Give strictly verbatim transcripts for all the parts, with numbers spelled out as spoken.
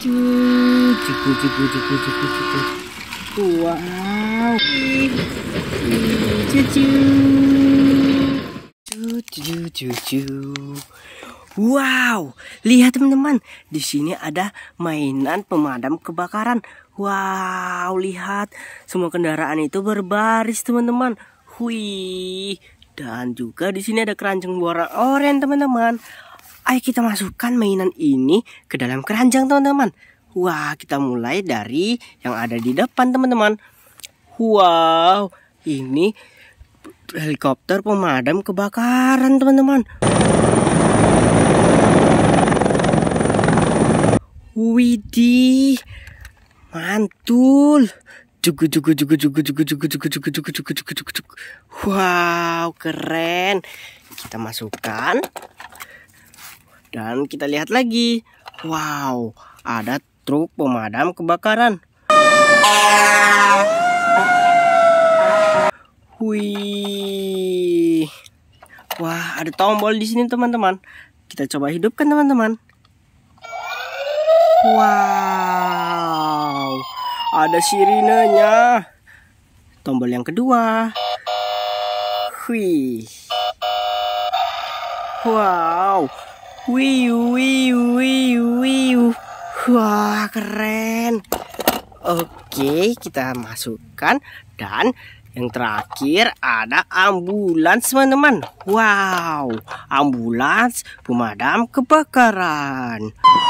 Cucu, cucu, cucu, cucu, cucu, cucu. Wow. Cucu. Cucu, cucu. Wow, lihat teman-teman, di sini ada mainan pemadam kebakaran. Wow, lihat semua kendaraan itu berbaris teman-teman. Wih, dan juga di sini ada keranjang warna oranye teman-teman. Ayo kita masukkan mainan ini ke dalam keranjang teman-teman. Wah, kita mulai dari yang ada di depan teman-teman. Wow, ini helikopter pemadam kebakaran teman-teman. Widih, mantul. Jugu jugu jugu jugu jugu jugu jugu jugu jugu jugu jugu jugu jugu. Wow, keren. Kita masukkan dan kita lihat lagi. Wow, ada truk pemadam kebakaran. Wih, wah, ada tombol di sini teman-teman. Kita coba hidupkan teman-teman. Wow, ada sirinenya. Tombol yang kedua. Wih. Wow. Wiu wiu wiu wiu. Wah, keren. Oke, kita masukkan dan yang terakhir ada ambulans teman-teman. Wow, ambulans pemadam kebakaran.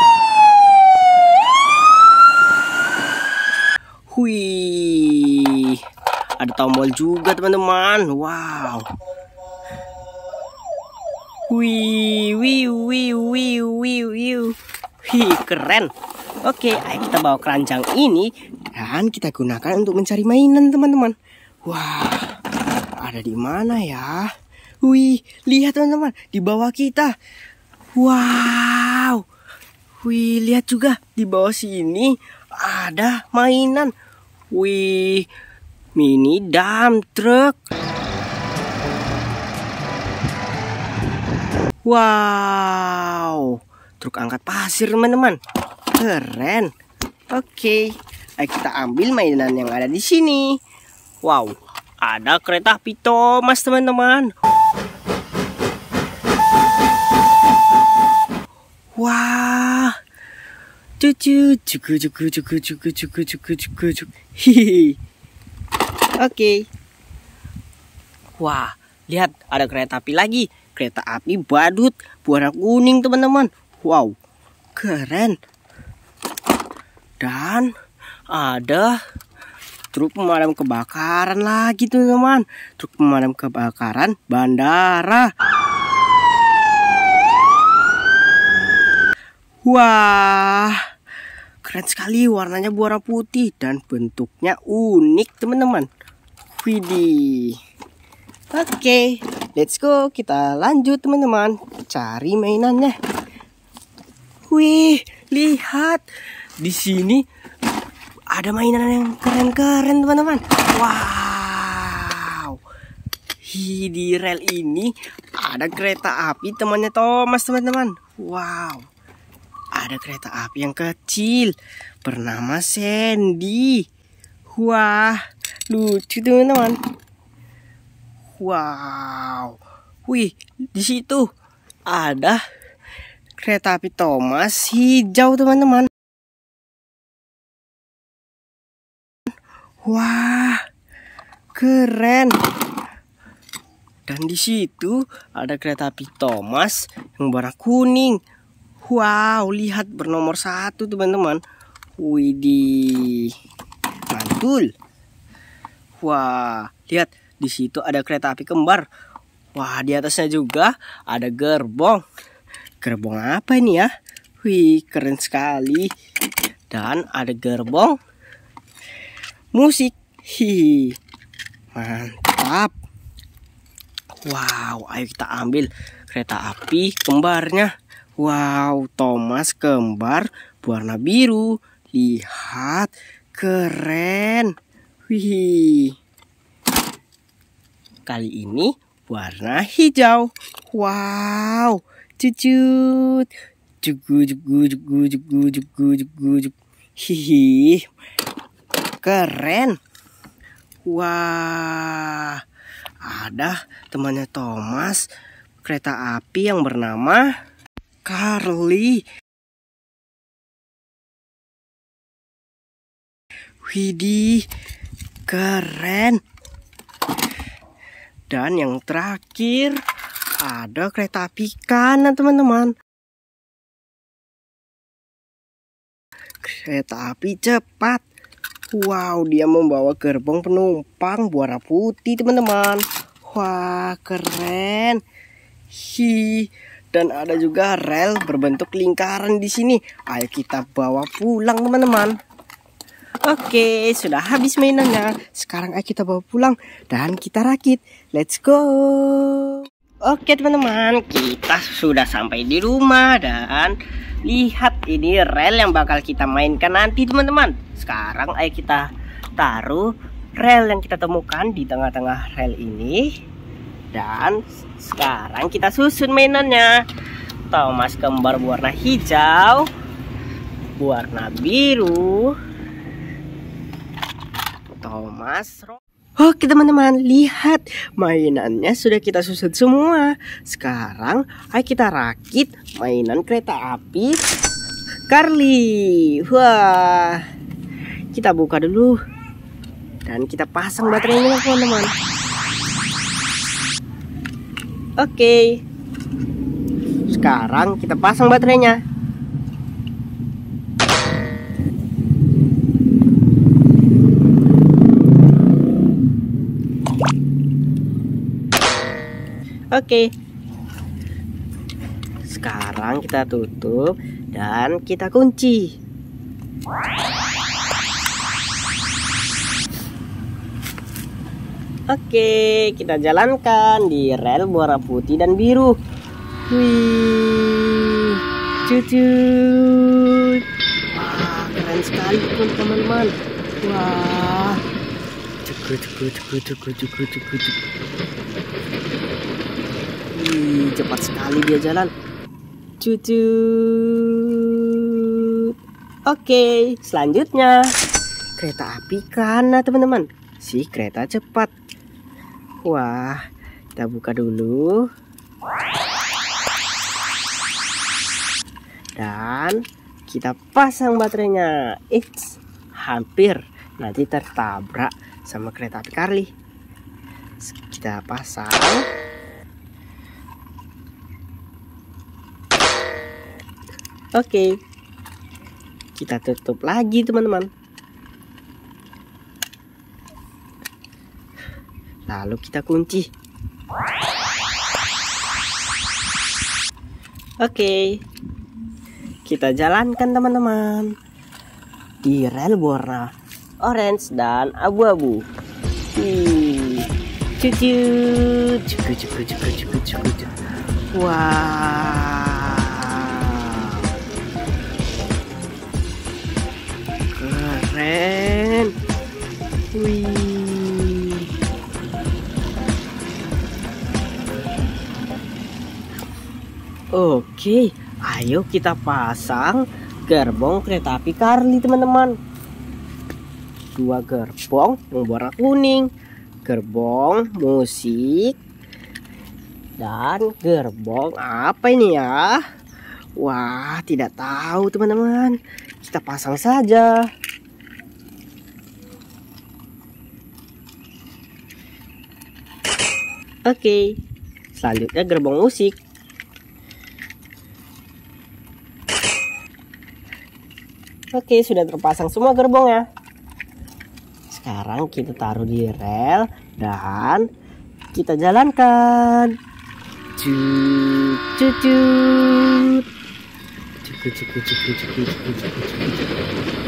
Wih, ada tombol juga teman-teman. Wow. Wih, wih, wih, wih, wih, wih. Wih, keren. Oke, ayo kita bawa keranjang ini dan kita gunakan untuk mencari mainan teman-teman. Wah, ada di mana ya? Wih, lihat teman-teman, di bawah kita. Wow. Wih, lihat juga di bawah sini ada mainan. Wih, mini dump truck. Wow, truk angkat pasir teman-teman. Keren. Oke, ayo kita ambil mainan yang ada di sini. Wow, ada kereta api Thomas teman-teman. Wah, cucu, cucu, cucu, cucu, cucu, cucu, cucu, cucu, cucu. Hihi. Oke. Wah, lihat ada kereta api lagi. Kereta api badut warna kuning teman-teman. Wow, keren. Dan ada truk pemadam kebakaran lagi teman-teman. Truk pemadam kebakaran bandara. Wah, keren sekali, warnanya warna putih dan bentuknya unik teman-teman. Widih. Oke, let's go. Kita lanjut teman-teman, cari mainannya. Wih, lihat di sini ada mainan yang keren-keren teman-teman. Wow. Hi, di rel ini ada kereta api temannya Thomas teman-teman. Wow. Ada kereta api yang kecil bernama Sandy. Wah, lucu teman-teman. Wow. Wih, di situ ada kereta api Thomas hijau teman-teman. Wah, keren. Dan di situ ada kereta api Thomas yang warna kuning. Wow, lihat bernomor satu teman-teman. Widih, mantul. Wah, lihat di situ ada kereta api kembar. Wah, di atasnya juga ada gerbong. Gerbong apa ini ya? Wih, keren sekali. Dan ada gerbong musik. Hi, mantap. Wow, ayo kita ambil kereta api kembarnya. Wow, Thomas kembar warna biru. Lihat, keren. Wih. Kali ini warna hijau. Wow, cucut. Jugu jugu jugu jugu jugu jugu jugu. Hihi, keren. Wah, ada temannya Thomas, kereta api yang bernama Carly. Widih, keren. Dan yang terakhir ada kereta api kanan, teman-teman. Kereta api cepat. Wow, dia membawa gerbong penumpang warna putih, teman-teman. Wah, keren. Hi, dan ada juga rel berbentuk lingkaran di sini. Ayo kita bawa pulang, teman-teman. Oke, sudah habis mainannya. Sekarang ayo kita bawa pulang dan kita rakit. Let's go. Oke, teman-teman, kita sudah sampai di rumah dan lihat ini rel yang bakal kita mainkan nanti, teman-teman. Sekarang ayo kita taruh rel yang kita temukan di tengah-tengah rel ini. Dan sekarang kita susun mainannya. Thomas kembar warna hijau, warna biru, Thomas. Oke, teman-teman, lihat mainannya sudah kita susun semua. Sekarang ayo kita rakit mainan kereta api Carly. Wah, kita buka dulu dan kita pasang baterainya, teman-teman. Oke, sekarang kita pasang baterainya. Oke, sekarang kita tutup dan kita kunci. Oke, kita jalankan di rel warna putih dan biru. Wih, cucut. Wah, keren sekali, teman-teman. Wah, cukup, cukup, cukup, cukup, cukup, cukup, cukup. Wih, cepat sekali dia jalan. Cucut. Oke, selanjutnya kereta api kanan, teman-teman. Si kereta cepat. Wah, kita buka dulu. Dan kita pasang baterainya. It's hampir nanti tertabrak sama kereta api Carly. Kita pasang. Oke, kita tutup lagi, teman-teman. Lalu kita kunci. Oke, kita jalankan, teman-teman, di rel warna orange dan abu-abu. Cucut, cucut, cucut, cucut, cucut. Wow, keren. Wih. Oke, ayo kita pasang gerbong kereta api Carly, teman-teman. Dua gerbong yang warna kuning, gerbong musik, dan gerbong apa ini ya? Wah, tidak tahu, teman-teman. Kita pasang saja. Oke, selanjutnya gerbong musik. Oke, sudah terpasang semua gerbongnya. Sekarang kita taruh di rel dan kita jalankan. Cut, cut, cut. Cukup, cukup, cukup, cukup, cukup, cukup, cukup.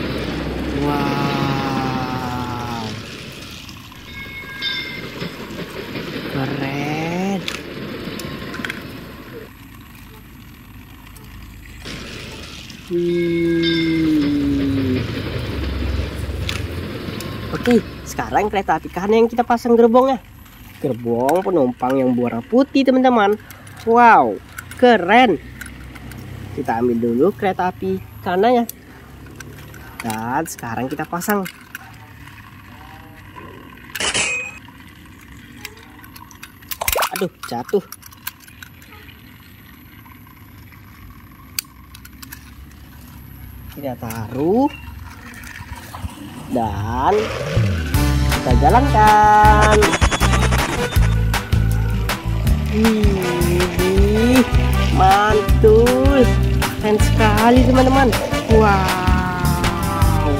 Wow, keren. Wih. Oke, sekarang kereta api kanan yang kita pasang gerbongnya. Gerbong penumpang yang berwarna putih, teman-teman. Wow, keren. Kita ambil dulu kereta api kanannya. Dan sekarang kita pasang. Aduh, jatuh. Kita taruh. Dan kita jalankan. Wih, mantul, keren sekali teman-teman. Wow.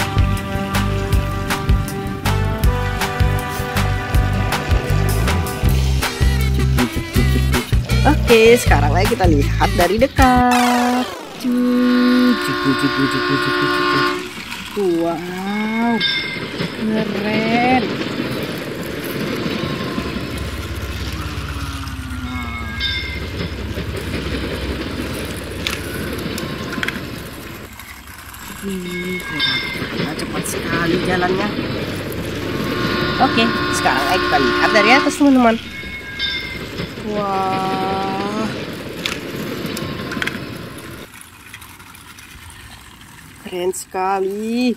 Oke, sekarang ayo kita lihat dari dekat. Wow, keren. Wih, kereta cepat sekali jalannya. Oke, sekarang ayo kita lihat dari atas teman-teman. Wah, keren sekali.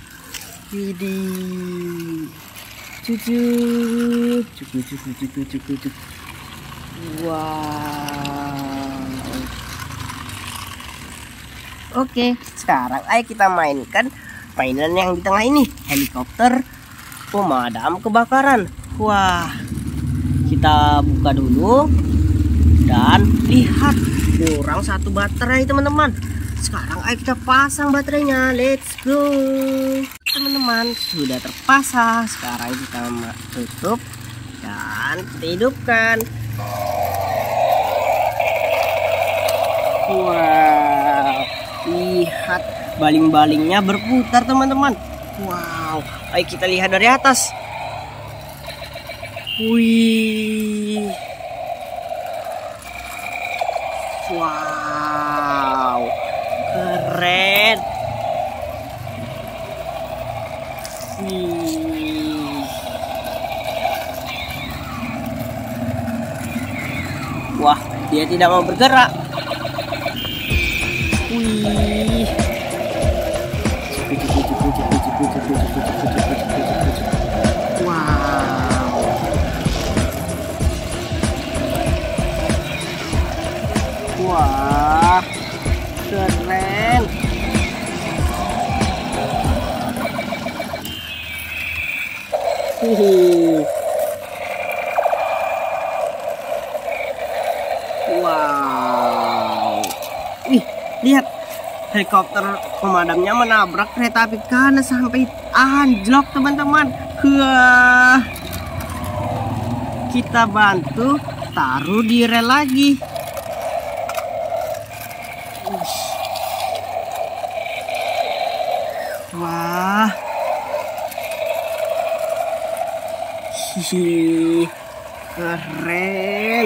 Widih, cucu, cucu, cucu, cucu, cucu, cucu. Wow. Oke, sekarang ayo kita mainkan mainan yang di tengah ini, helikopter pemadam kebakaran. Wah, kita buka dulu dan lihat kurang satu baterai teman-teman. Sekarang ayo kita pasang baterainya. Let's go. Teman-teman, sudah terpasang. Sekarang kita tutup dan kita hidupkan. Wow, lihat baling-balingnya berputar teman-teman. Wow, ayo kita lihat dari atas. Wih, wow, keren. Wih, wah, dia tidak mau bergerak. Wih, wow, wah, keren. Hihi. Wow. Ih, lihat helikopter pemadamnya menabrak kereta api kanan sampai anjlok teman-teman. Wah. Kita bantu taruh di rel lagi. Ush. Wah. Hihi, keren.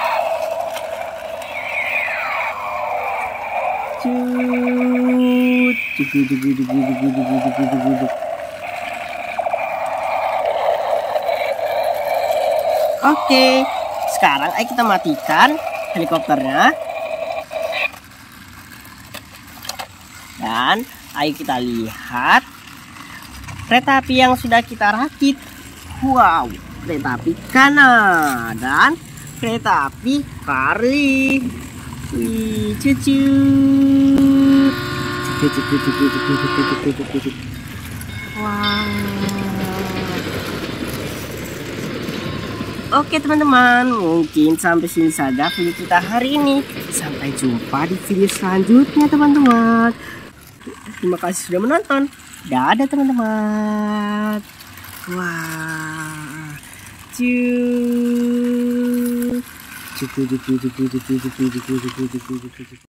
Oke, sekarang ayo kita matikan helikopternya. Dan ayo kita lihat kereta api yang sudah kita rakit. Wow, kereta api Kana dan kereta api Carly. Wih, cucu. Wow. Oke teman-teman, mungkin sampai sini saja video kita hari ini. Sampai jumpa di video selanjutnya teman-teman. Terima kasih sudah menonton. Dadah teman-teman. Wah, cuy.